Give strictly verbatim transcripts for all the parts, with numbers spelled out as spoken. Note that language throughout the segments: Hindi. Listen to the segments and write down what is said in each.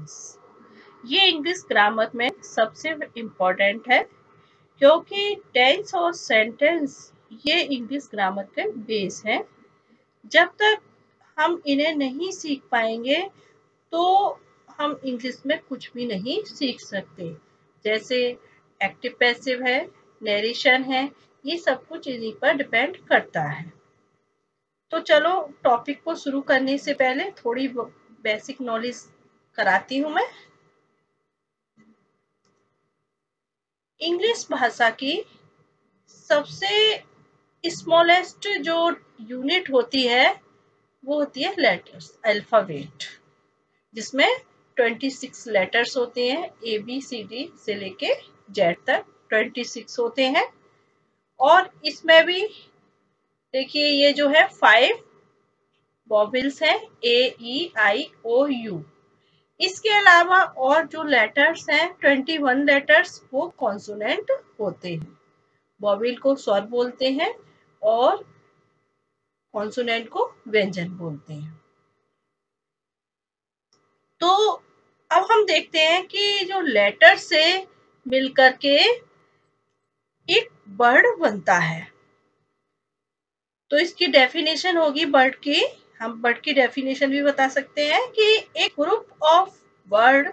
सेंटेंस। ये इंग्लिश ग्रामर में सबसे इम्पोर्टेंट है क्योंकि टेंस और सेंटेंस ये इंग्लिश ग्रामर के बेस हैं। जब तक हम इन्हें नहीं सीख पाएंगे तो हम इंग्लिश में कुछ भी नहीं सीख सकते। जैसे एक्टिव पैसिव है, नरेशन है, ये सब कुछ इन्हीं पर डिपेंड करता है। तो चलो टॉपिक को शुरू करने से पहले थोड़ी बेसिक नॉलेज कराती हूँ मैं। इंग्लिश भाषा की सबसे स्मॉलेस्ट जो यूनिट होती है वो होती है लेटर्स, अल्फाबेट, जिसमें छब्बीस लेटर्स होते हैं। ए बी सी डी से लेके जेड तक छब्बीस होते हैं। और इसमें भी देखिए ये जो है फाइव वॉवेल्स हैं, ए ई आई ओ यू। इसके अलावा और जो लेटर्स हैं इक्कीस लेटर्स वो कॉन्सोनेंट होते हैं। वॉवेल को स्वर बोलते हैं और कॉन्सोनेंट को व्यंजन बोलते हैं। तो अब हम देखते हैं कि जो लेटर से मिलकर के एक वर्ड बनता है। तो इसकी डेफिनेशन होगी वर्ड की, हम वर्ड की डेफिनेशन भी बता सकते हैं कि एक group of word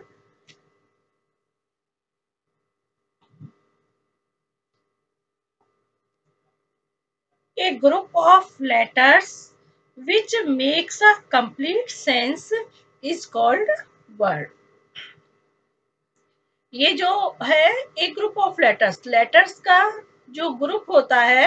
a group of letters which makes a complete sense is called word। ये जो है एक ग्रुप ऑफ लेटर्स, लेटर्स का जो ग्रुप होता है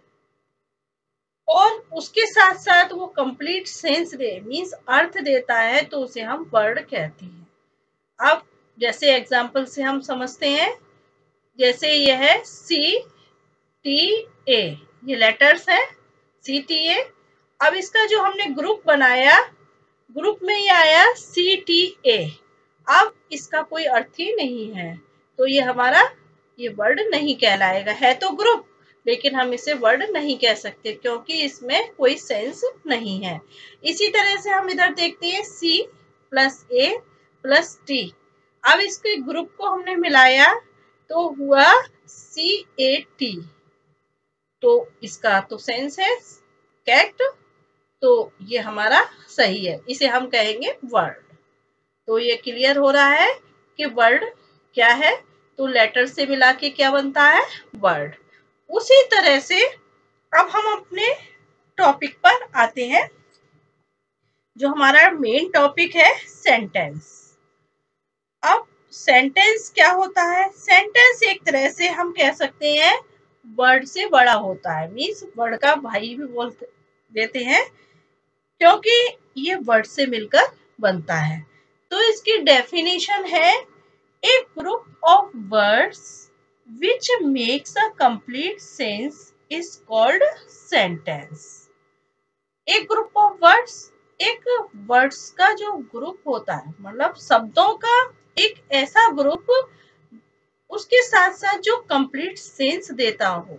और उसके साथ साथ वो कंप्लीट सेंस दे, मींस अर्थ देता है, तो उसे हम वर्ड कहते हैं। अब जैसे एग्जांपल से हम समझते हैं, जैसे ये है सी टी ए, ये लेटर्स है सी टी ए। अब इसका जो हमने ग्रुप बनाया, ग्रुप में ये आया सी टी ए। अब इसका कोई अर्थ ही नहीं है, तो ये हमारा ये वर्ड नहीं कहलाएगा। है तो ग्रुप, लेकिन हम इसे वर्ड नहीं कह सकते क्योंकि इसमें कोई सेंस नहीं है। इसी तरह से हम इधर देखते हैं C plus A plus T. अब इसके ग्रुप को हमने मिलाया तो हुआ सी ए टी, तो इसका तो सेंस है करेक्ट, तो ये हमारा सही है, इसे हम कहेंगे वर्ड। तो ये क्लियर हो रहा है कि वर्ड क्या है, तो लेटर से मिला के क्या बनता है, वर्ड। उसी तरह से अब हम अपने टॉपिक पर आते हैं, जो हमारा मेन टॉपिक है सेंटेंस। अब सेंटेंस क्या होता है, सेंटेंस एक तरह से हम कह सकते हैं वर्ड से बड़ा होता है, मीन्स वर्ड का भाई भी बोल देते हैं क्योंकि ये वर्ड से मिलकर बनता है। तो इसकी डेफिनेशन है a group of words which makes a complete sense is called sentence. एक ग्रुप ऑफ वर्ड्स, एक वर्ड्स का जो ग्रुप होता है, मतलब शब्दों का एक ऐसा ग्रुप, उसके साथ साथ जो कंप्लीट सेंस देता हो,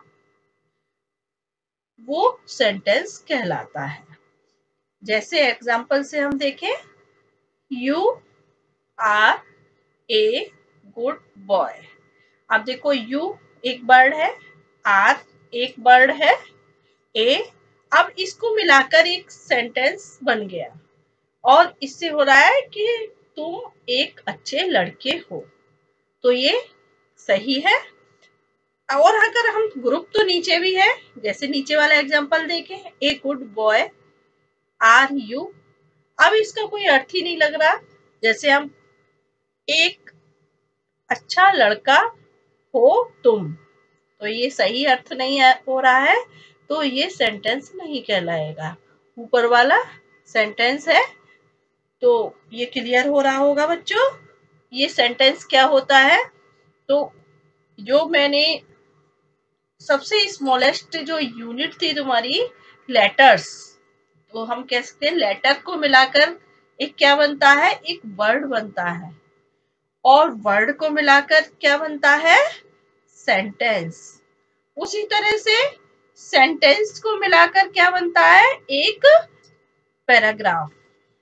वो सेंटेंस कहलाता है। जैसे एग्जांपल से हम देखें, you are a good boy. अब देखो यू एक वर्ड है, आर एक वर्ड है, ए, अब इसको मिलाकर एक सेंटेंस बन गया और इससे हो रहा है कि तुम एक अच्छे लड़के हो, तो ये सही है। और अगर हम ग्रुप तो नीचे भी है, जैसे नीचे वाला एग्जांपल देखें, a good boy are you. अब इसका कोई अर्थ ही नहीं लग रहा, जैसे हम एक अच्छा लड़का हो तुम, तो ये सही अर्थ नहीं हो रहा है, तो ये सेंटेंस नहीं कहलाएगा। ऊपर वाला सेंटेंस है, तो ये क्लियर हो रहा होगा बच्चों। ये सेंटेंस क्या होता है, तो जो मैंने सबसे स्मॉलेस्ट जो यूनिट थी तुम्हारी लेटर्स, तो हम कह सकते हैं लेटर को मिलाकर एक क्या बनता है, एक वर्ड बनता है, और वर्ड को मिलाकर क्या बनता है, सेंटेंस। उसी तरह से सेंटेंस को मिलाकर क्या बनता है, एक पैराग्राफ।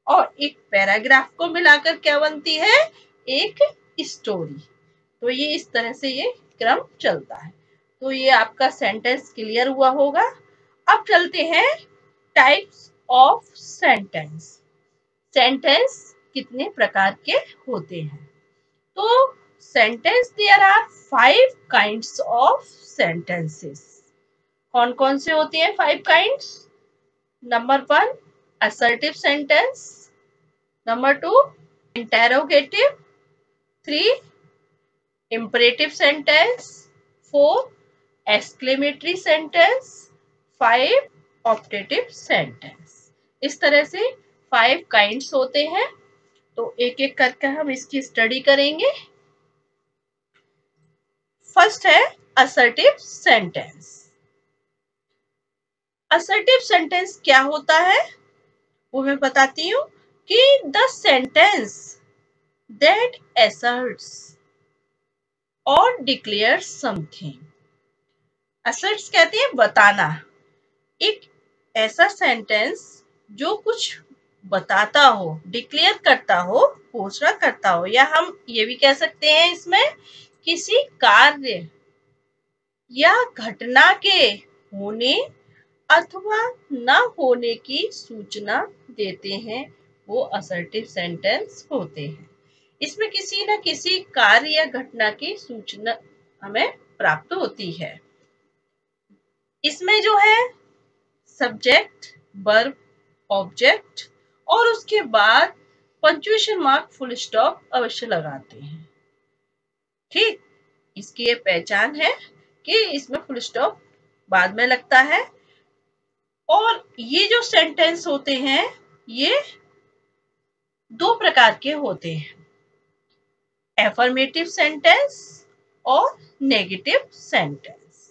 और एक पैराग्राफ को मिलाकर क्या बनती है, एक स्टोरी। तो ये इस तरह से ये क्रम चलता है। तो ये आपका सेंटेंस क्लियर हुआ होगा। अब चलते हैं टाइप्स ऑफ सेंटेंस। सेंटेंस कितने प्रकार के होते हैं? तो sentence there are five kinds of sentences. कौन कौन से होते हैं five kinds? Number one, assertive sentence. Number two, interrogative. Three, imperative sentence. four, exclamatory sentence. five, optative sentence. इस तरह से फाइव काइंड्स होते हैं। तो एक एक करके हम इसकी स्टडी करेंगे। फर्स्ट है असर्टिव सेंटेंस। असर्टिव सेंटेंस क्या होता है वो मैं बताती हूँ कि द सेंटेंस दैट asserts और डिक्लेयर समथिंग। असर्ट्स कहते हैं बताना। एक ऐसा सेंटेंस जो कुछ बताता हो, डिक्लेयर करता हो, घोषणा करता हो, या हम ये भी कह सकते हैं इसमें किसी कार्य या घटना के होने अथवा न होने की सूचना देते हैं, वो असर्टिव सेंटेंस होते हैं। इसमें किसी न किसी कार्य या घटना की सूचना हमें प्राप्त होती है। इसमें जो है सब्जेक्ट, वर्ब, ऑब्जेक्ट और उसके बाद पंक्चुएशन मार्क, फुल स्टॉप अवश्य लगाते हैं। ठीक, इसकी ये पहचान है कि इसमें फुल स्टॉप बाद में लगता है। और ये जो सेंटेंस होते हैं ये दो प्रकार के होते हैं, एफर्मेटिव सेंटेंस और नेगेटिव सेंटेंस।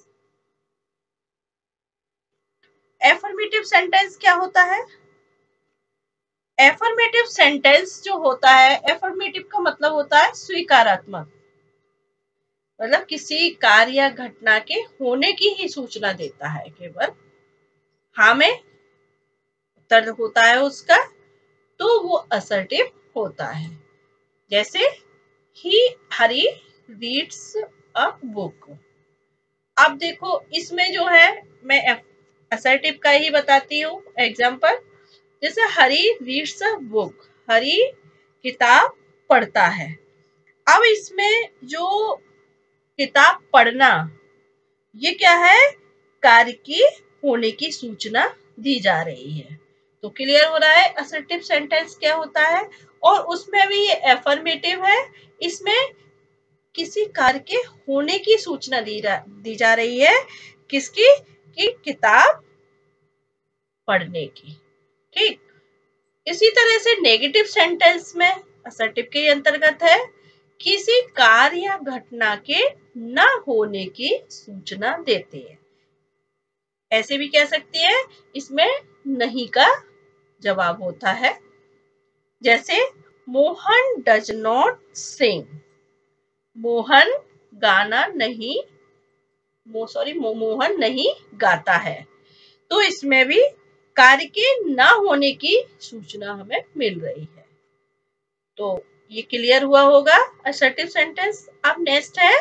एफर्मेटिव सेंटेंस क्या होता है? एफर्मेटिव सेंटेंस जो होता है, एफर्मेटिव का मतलब होता है स्वीकारात्मक, मतलब किसी कार्य या घटना के होने की ही सूचना देता है, केवल हाँ में उत्तर होता है उसका, तो वो असर्टिव होता है। जैसे ही हरी रीड्स अ बुक। अब देखो इसमें जो है मैं असर्टिव का ही बताती हूँ एग्जाम्पल। जैसे हरी रीड्स अ बुक, हरी किताब पढ़ता है। अब इसमें जो किताब पढ़ना ये क्या है, कार्य की होने की सूचना दी जा रही है। तो क्लियर हो रहा है असर्टिव सेंटेंस क्या होता है। और उसमें भी ये एफर्मेटिव है, इसमें किसी कार्य के होने की सूचना दी, दी जा रही है, किसकी, कि किताब पढ़ने की। ठीक, इसी तरह से नेगेटिव सेंटेंस में असर्टिव के अंतर्गत है किसी कार्य या घटना के न होने की सूचना देते हैं। ऐसे भी कह सकते हैं, इसमें नहीं का जवाब होता है। जैसे Mohan does not sing, Mohan गाना नहीं, मो सॉरी मो, मोहन नहीं गाता है। तो इसमें भी कार्य के न होने की सूचना हमें मिल रही है। तो ये क्लियर हुआ होगा असर्टिव सेंटेंस। अब नेक्स्ट है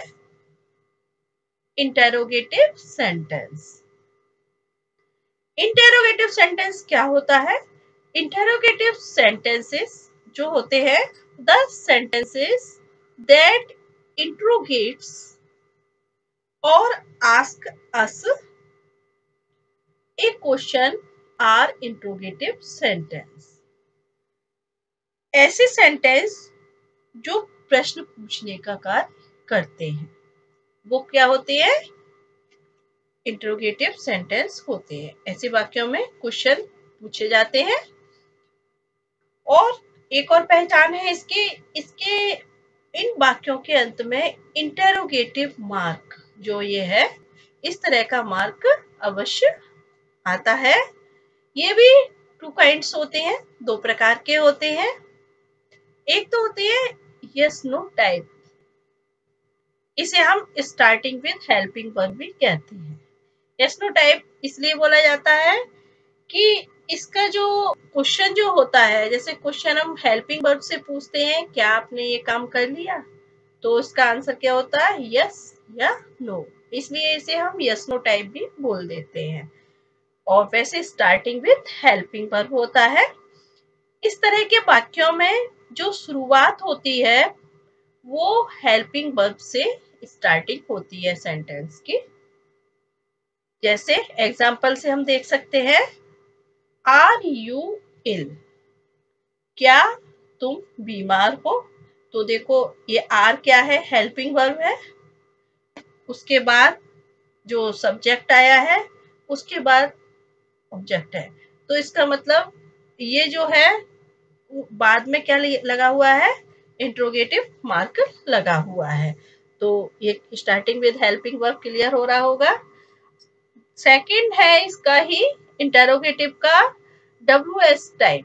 इंटेरोगेटिव सेंटेंस। इंटेरोगेटिव सेंटेंस क्या होता है? इंटेरोगेटिव सेंटेंसेस जो होते हैं, द सेंटेंसेस दैट इंट्रोगेट्स और ask us a question are interrogative sentence. ऐसे सेंटेंस जो प्रश्न पूछने का कार्य करते हैं वो क्या होते हैं? इंट्रोगेटिव सेंटेंस होते हैं। ऐसे वाक्यों में क्वेश्चन पूछे जाते हैं। और एक और पहचान है इसकी, इसके इन वाक्यों के अंत में इंटेरोगेटिव मार्क जो ये है, इस तरह का मार्क अवश्य आता है। ये भी टू काइंड्स होते हैं, दो प्रकार के होते हैं। एक तो होते हैं यस नो टाइप, इसे हम स्टार्टिंग विद हेल्पिंग वर्ब भी कहते हैं। यस नो टाइप इसलिए बोला जाता है कि इसका जो क्वेश्चन जो होता है, जैसे क्वेश्चन हम हेल्पिंग वर्ब से पूछते हैं, क्या आपने ये काम कर लिया, तो उसका आंसर क्या होता है, यस या नो। इसलिए इसे हम यस नो टाइप भी बोल देते हैं। और वैसे स्टार्टिंग विथ हेल्पिंग वर्ब होता है। इस तरह के वाक्यों में जो शुरुआत होती है वो हेल्पिंग वर्ब से स्टार्टिंग होती है सेंटेंस की। जैसे एग्जांपल से हम देख सकते हैं, आर यू इल, क्या तुम बीमार हो। तो देखो ये आर क्या है, हेल्पिंग वर्ब है। उसके बाद जो सब्जेक्ट आया है उसके बाद ऑब्जेक्ट है। तो इसका मतलब ये जो है बाद में क्या लगा हुआ है, इंट्रोगेटिव मार्क लगा हुआ है। तो ये starting with helping verb clear हो रहा होगा। सेकंड है इसका ही इंटरोगेटिव का W S type,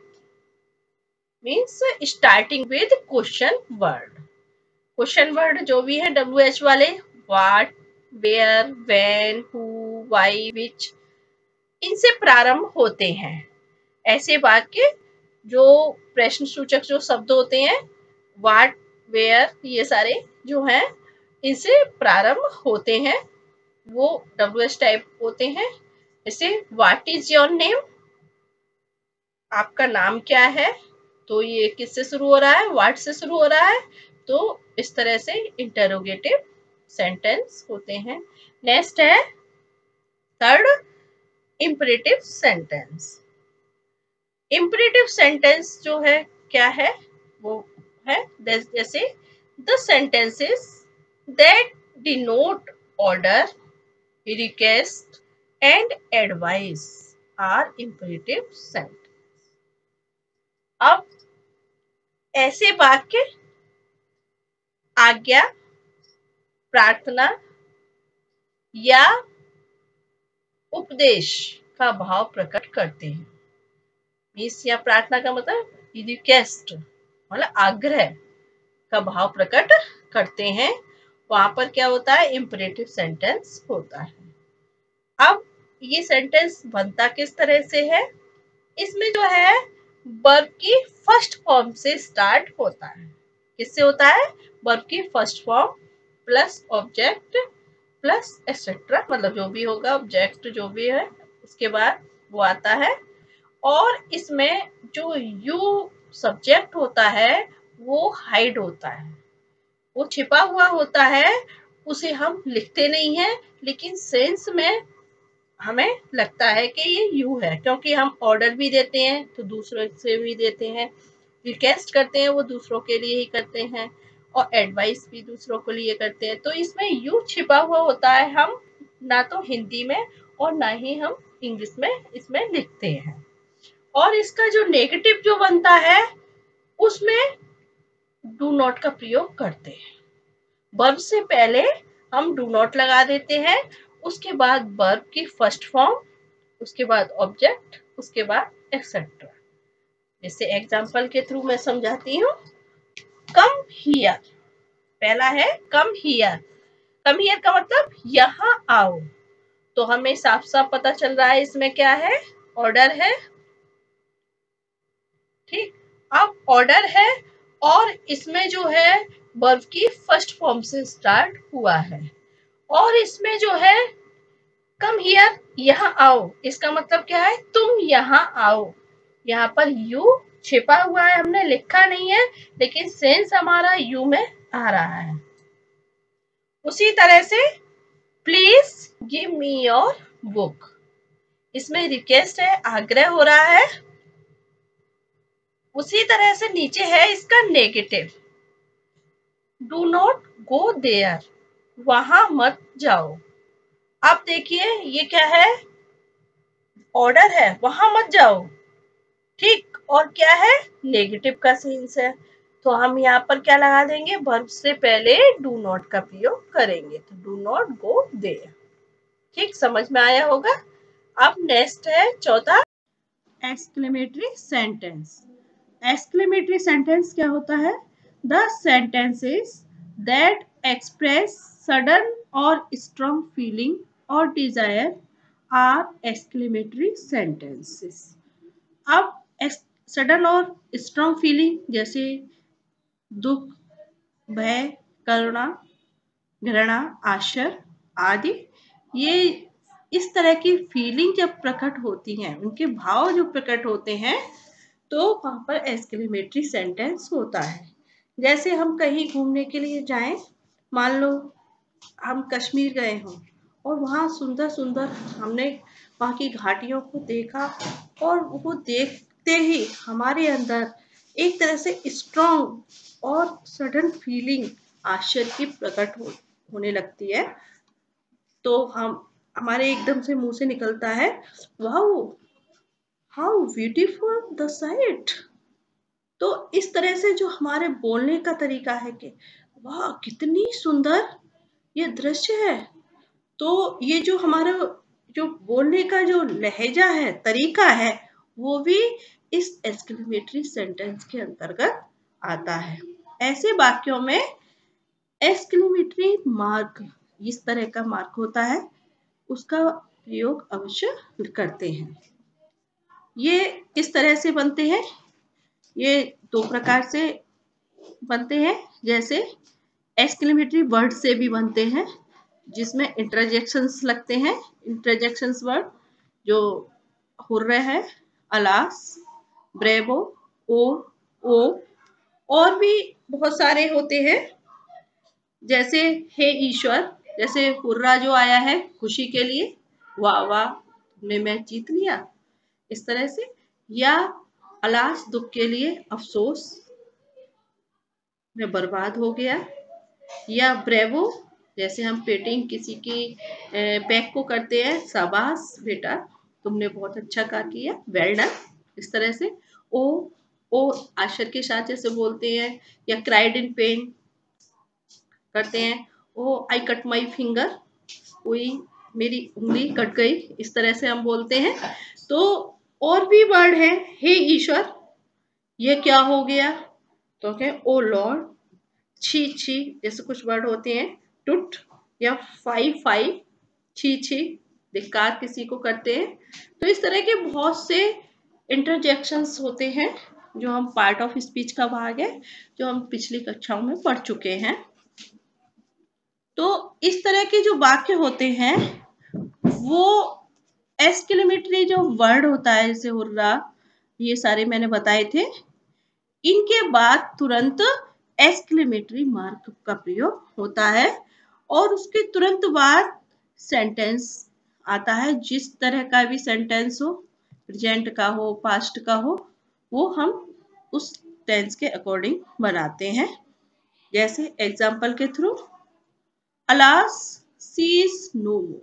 means starting with question word. Question word जो भी है डब्ल्यू एच वाले, what, where, when, who, why, which, इनसे प्रारंभ होते हैं। ऐसे वाक्य जो प्रश्न सूचक जो शब्द होते हैं, व्हाट, वेयर, ये सारे जो हैं इनसे प्रारंभ होते हैं, वो डब्ल्यू एच टाइप होते हैं। जैसे व्हाट इज योर नेम, आपका नाम क्या है, तो ये किससे शुरू हो रहा है, व्हाट से शुरू हो रहा है। तो इस तरह से इंटरोगेटिव सेंटेंस होते हैं। नेक्स्ट है third, imperative sentence. Imperative sentence जो है क्या है, वो है जैसे the sentences that denote order, request and advice are imperative sentence. अब ऐसे वाक्य आज्ञा, प्रार्थना या उपदेश का भाव प्रकट करते हैं। मीन्स या प्रार्थना का मतलब रिक्वेस्ट मतलब आग्रह का भाव प्रकट करते हैं, वहां पर क्या होता है, इंपरेटिव सेंटेंस होता है। अब ये सेंटेंस बनता किस तरह से है, इसमें जो है वर्ब की फर्स्ट फॉर्म से स्टार्ट होता है। किससे होता है, वर्ब की first form plus object plus etcetera, मतलब जो भी होगा ऑब्जेक्ट जो भी है उसके बाद वो आता है। और इसमें जो यू सब्जेक्ट होता है वो हाइड होता है, वो छिपा हुआ होता है, उसे हम लिखते नहीं है, लेकिन सेंस में हमें लगता है कि ये यू है, क्योंकि हम ऑर्डर भी देते हैं तो दूसरों से भी देते हैं, रिक्वेस्ट करते हैं वो दूसरों के लिए ही करते हैं, और एडवाइस भी दूसरों के लिए करते हैं। तो इसमें यू छिपा हुआ होता है, हम ना तो हिंदी में और ना ही हम इंग्लिश में इसमें लिखते हैं। और इसका जो नेगेटिव जो बनता है उसमें डू नॉट का प्रयोग करते हैं। वर्ब से पहले हम डू नॉट लगा देते हैं, उसके बाद वर्ब की फर्स्ट फॉर्म, उसके बाद ऑब्जेक्ट, उसके बाद एक्सेट्रा। जैसे एग्जांपल के थ्रू मैं समझाती हूँ। कम हियर, पहला है कम हियर। कम हियर का मतलब यहाँ आओ, तो हमें साफ साफ पता चल रहा है इसमें क्या है, ऑर्डर है। ठीक, अब ऑर्डर है और इसमें जो है वर्ब की फर्स्ट फॉर्म से स्टार्ट हुआ है, और इसमें जो है कम हियर, यहाँ आओ, इसका मतलब क्या है, तुम यहाँ आओ। यहाँ पर यू छिपा हुआ है, हमने लिखा नहीं है, लेकिन सेंस हमारा यू में आ रहा है। उसी तरह से please give me your book, इसमें रिक्वेस्ट है, आग्रह हो रहा है। उसी तरह से नीचे है इसका negative, do not go there, वहां मत जाओ। अब देखिए ये क्या है, ऑर्डर है, वहां मत जाओ। ठीक, और क्या है, नेगेटिव का सेंस है, तो हम यहाँ पर क्या लगा देंगे, वर्ब से पहले डू नॉट का प्रयोग करेंगे, तो डू नॉट गो देयर। ठीक, समझ में आया होगा। अब नेक्स्ट है चौथा, एक्सक्लेमेटरी सेंटेंस। एक्सक्लेमेटरी सेंटेंस क्या होता है, the sentences that express sudden और स्ट्रॉन्ग फीलिंग और डिजायर आर एक्सक्लेमेटरी सेंटेंसेस। अब सडन और स्ट्रॉन्ग फीलिंग जैसे दुख, भय, करुणा, घृणा, आश्चर्य आदि, ये इस तरह की फीलिंग जब प्रकट होती हैं, उनके भाव जो प्रकट होते हैं, तो वहां पर एक्सक्लेमेटरी सेंटेंस होता है। जैसे हम कहीं घूमने के लिए जाएं, मान लो हम कश्मीर गए हों और वहाँ सुंदर सुंदर हमने वहाँ की घाटियों को देखा, और वो देखते ही हमारे अंदर एक तरह से स्ट्रॉन्ग और सडन फीलिंग आश्चर्य की प्रकट हो, होने लगती है। तो हम हमारे एकदम से मुंह से निकलता है, wow how beautiful the sight. तो इस तरह से जो हमारे बोलने का तरीका है कि वाह कितनी सुंदर ये दृश्य है, तो ये जो हमारा जो बोलने का जो लहजा है, तरीका है, वो भी इस एक्सक्लेमेटरी सेंटेंस के अंतर्गत आता है। ऐसे वाक्यों में एक्सक्लेमेटरी मार्क, इस तरह का मार्क होता है, उसका प्रयोग अवश्य करते हैं। ये किस तरह से बनते हैं? ये दो प्रकार से बनते हैं। जैसे एक्सक्लेमेटरी वर्ड से भी बनते हैं, जिसमें इंटरजेक्शंस लगते हैं। इंटरजेक्शंस वर्ड जो हुर्रे है, अलास, ब्रेवो, ओ, ओ, और भी बहुत सारे होते हैं। जैसे हे ईश्वर, जैसे हुर्रा जो आया है खुशी के लिए, वाह वाह तुमने मैच जीत लिया, इस तरह से। या अलास दुख के लिए, अफसोस मैं बर्बाद हो गया। या ब्रेवो, जैसे हम पेटिंग किसी की बैक को करते हैं, शाबाश बेटा तुमने बहुत अच्छा काम किया, वेल डन, इस तरह से। ओ, ओ आश्चर्य के साथ जैसे बोलते हैं। या क्राइड इन पेन करते हैं, ओ आई कट माई फिंगर, कोई मेरी उंगली कट गई, इस तरह से हम बोलते हैं। तो और भी वर्ड है, हे ईश्वर ये क्या हो गया, तो कहें ओ लॉर्ड, छी छी, जैसे कुछ वर्ड होते हैं, टुट या फाई फाई, छी छी, धिक्कार किसी को करते हैं। तो इस तरह के बहुत से इंटरजेक्शंस होते हैं, जो हम पार्ट ऑफ स्पीच का भाग है, जो हम पिछली कक्षाओं में पढ़ चुके हैं। तो इस तरह के जो वाक्य होते हैं, वो एक्सक्लेमेटरी जो वर्ड होता है, जैसे हुर्रा, ये सारे मैंने बताए थे, इनके बाद तुरंत एक्सक्लेमेटरी मार्क का प्रयोग होता है, और उसके तुरंत बाद सेंटेंस आता है। जिस तरह का भी सेंटेंस हो, प्रेजेंट का हो, पास्ट का हो, वो हम उस टेंस के अकॉर्डिंग बनाते हैं। जैसे एग्जाम्पल के through, alas she is no more,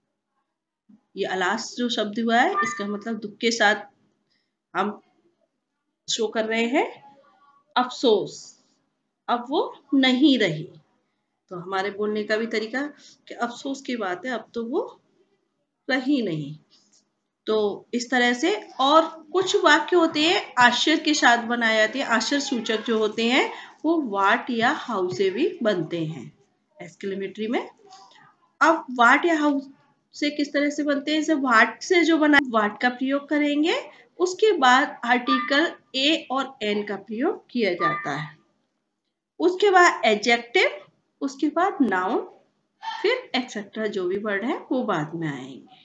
ये अलास जो शब्द हुआ है, इसका मतलब दुख के साथ हम शो कर रहे हैं। अफसोस, अब वो नहीं रही, तो हमारे बोलने का भी तरीका कि अफसोस की बात है, अब तो वो रही नहीं। तो इस तरह से, और कुछ वाक्य होते हैं आश्चर्य के साथ बनाए जाते हैं। आश्चर्य सूचक जो होते हैं, वो वाट या हाउ से भी बनते हैं एक्सक्लेमेटरी में। अब वाट या हाउ से किस तरह से बनते हैं? जैसे वाट से जो बना, वाट का प्रयोग करेंगे, उसके बाद आर्टिकल ए और एन का प्रयोग किया जाता है, उसके बाद एडजेक्टिव, उसके बाद नाउन, फिर एक्सेट्रा जो भी वर्ड है वो बाद में आएंगे।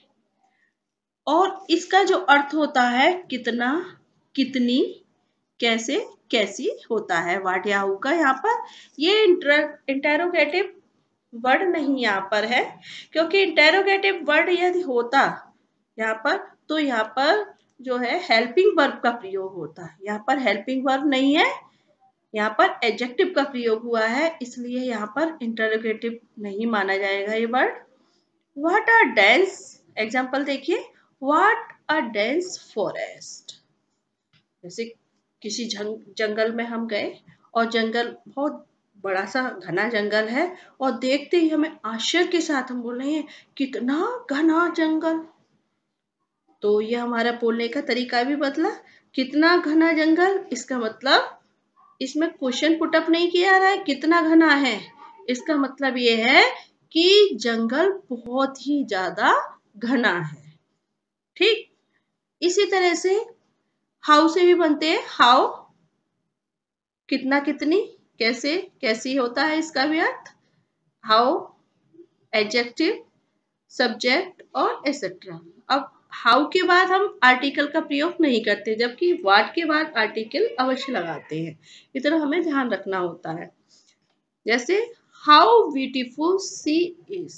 और इसका जो अर्थ होता है कितना, कितनी, कैसे, कैसी होता है वाट या हाउ का। यहाँ पर ये इंटेरोगेटिव वर्ड नहीं यहाँ पर है, क्योंकि इंटेरोगेटिव वर्ड यदि होता यहाँ पर, तो यहाँ पर जो है हेल्पिंग वर्ब का प्रयोग होता है। यहाँ पर हेल्पिंग वर्ब नहीं है, यहाँ पर एडजेक्टिव का प्रयोग हुआ है, इसलिए यहाँ पर इंटरोगेटिव नहीं माना जाएगा ये word. What a dense, example देखिए, व्हाट अ डेंस फॉरेस्ट, जैसे किसी जंगल में हम गए और जंगल बहुत बड़ा सा घना जंगल है, और देखते ही हमें आश्चर्य के साथ हम बोल रहे हैं कितना घना जंगल। तो ये हमारा बोलने का तरीका भी बदला, कितना घना जंगल, इसका मतलब इसमें क्वेश्चन पुटअप नहीं किया रहा है कितना घना है, इसका मतलब ये है कि जंगल बहुत ही ज्यादा घना है। ठीक इसी तरह से हाउ से भी बनते हैं, हाउ कितना कितनी, कैसे कैसी होता है इसका भी अर्थ, हाउ एडजेक्टिव, सब्जेक्ट और एसेट्रा। अब हाउ के बाद हम आर्टिकल का प्रयोग नहीं करते, जबकि व्हाट के बाद आर्टिकल अवश्य लगाते हैं। इतना हमें ध्यान रखना होता है। जैसे हाउ ब्यूटीफुल सी इज,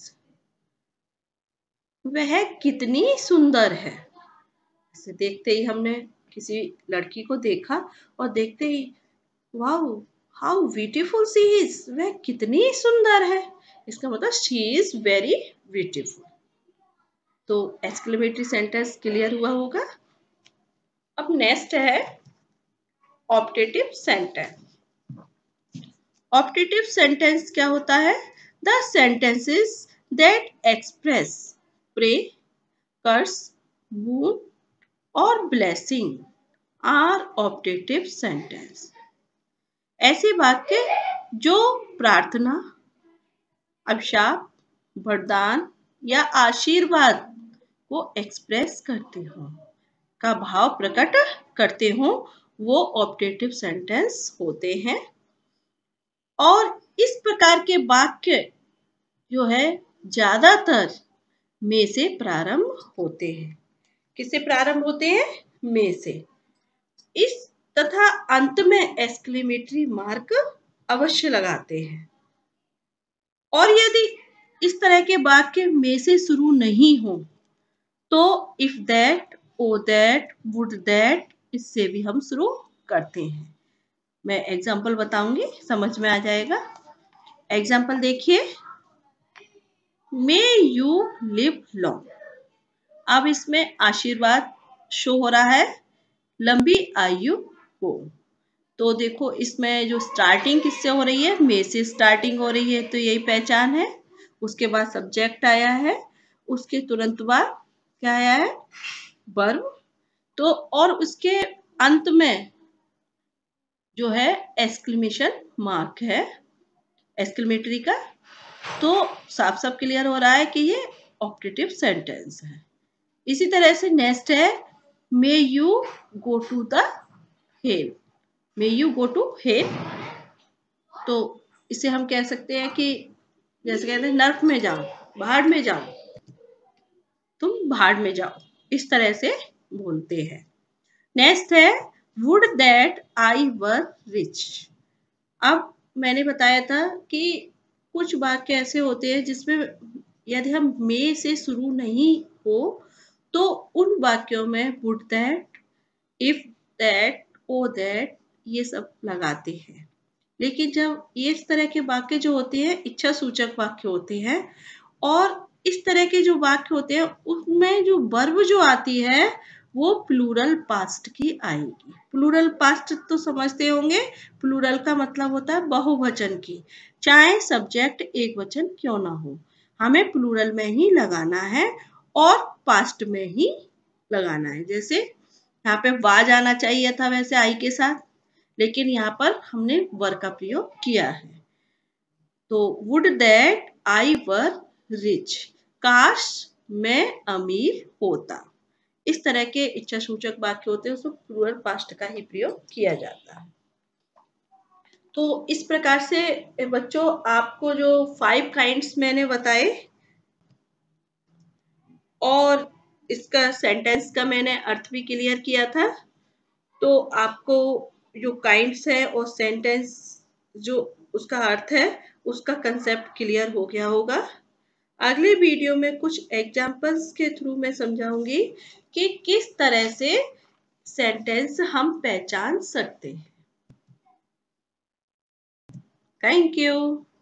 वह कितनी सुंदर है। ऐसे देखते ही हमने किसी लड़की को देखा और देखते ही wow how beautiful she is, वह कितनी सुंदर है, इसका मतलब शी इज वेरी ब्यूटीफुल। तो एक्सक्लेमेटरी सेंटेंस क्लियर हुआ होगा। अब नेक्स्ट है ऑप्टेटिव सेंटेंस। ऑप्टेटिव सेंटेंस क्या होता है? The sentences that express pray, curse, wound और ब्लेसिंग आर ऑप्टेटिव सेंटेंस। ऐसे वाक्य जो प्रार्थना, अभिशाप, वरदान या आशीर्वाद को एक्सप्रेस करते हो, का भाव प्रकट करते हो, वो ऑप्टेटिव सेंटेंस होते हैं। और इस प्रकार के वाक्य जो है ज्यादातर में से प्रारंभ होते हैं। किससे प्रारंभ होते हैं? में से। इस तथा अंत में एक्सक्लेमेटरी मार्क अवश्य लगाते हैं। और यदि इस तरह के वाक्य में से शुरू नहीं हो तो if that, O that, would that, इससे भी हम शुरू करते हैं। मैं एग्जाम्पल बताऊंगी, समझ में आ जाएगा। एग्जाम्पल देखिए, मे यू लिव लॉन्ग। अब इसमें आशीर्वाद शो हो रहा है, लंबी आयु हो। तो देखो इसमें जो स्टार्टिंग किससे हो रही है? मे से स्टार्टिंग हो रही है, तो यही पहचान है। उसके बाद सब्जेक्ट आया है, उसके तुरंत बाद क्या आया है? वर्ब। तो और उसके अंत में जो है एक्सक्लेमेशन मार्क है, एक्सक्लेमेटरी का। तो साफ साफ क्लियर हो रहा है कि ये ऑप्टेटिव सेंटेंस है। इसी तरह से नेक्स्ट है, may you go to the hell. May you go to hell, तो इसे हम कह सकते हैं कि जैसे कहते हैं नर्क में जाओ, भाड़ में जाओ, तुम भाड़ में जाओ, इस तरह से बोलते हैं। नेक्स्ट है, would that I were rich. अब मैंने बताया था कि कुछ वाक्य ऐसे होते हैं जिसमें यदि हम मे से शुरू नहीं हो तो उन वाक्यों में would that, if that, O that, ये सब लगाते हैं। लेकिन जब ये इस तरह के वाक्य जो होते हैं इच्छा सूचक वाक्य होते हैं, और इस तरह के जो वाक्य होते हैं उसमें जो वर्ब जो आती है वो प्लूरल पास्ट की आएगी। प्लूरल पास्ट तो समझते होंगे, प्लूरल का मतलब होता है बहुवचन की, चाहे सब्जेक्ट एक वचन क्यों ना हो, हमें प्लूरल में ही लगाना है और पास्ट में ही लगाना है। जैसे यहाँ पे वाज आना चाहिए था वैसे आई के साथ, लेकिन यहाँ पर हमने वर का प्रयोग किया है। तो would that I were rich, काश मैं अमीर होता। इस तरह के इच्छा सूचक वाक्य होते हैं, उसमें प्लूरल पास्ट का ही प्रयोग किया जाता है। तो इस प्रकार से बच्चों आपको जो फाइव काइंड्स मैंने बताए और इसका सेंटेंस का मैंने अर्थ भी क्लियर किया था, तो आपको जो काइंड्स है और सेंटेंस जो उसका अर्थ है उसका कंसेप्ट क्लियर हो गया होगा। अगले वीडियो में कुछ एग्जांपल्स के थ्रू मैं समझाऊंगी कि किस तरह से सेंटेंस हम पहचान सकते हैं। Thank you.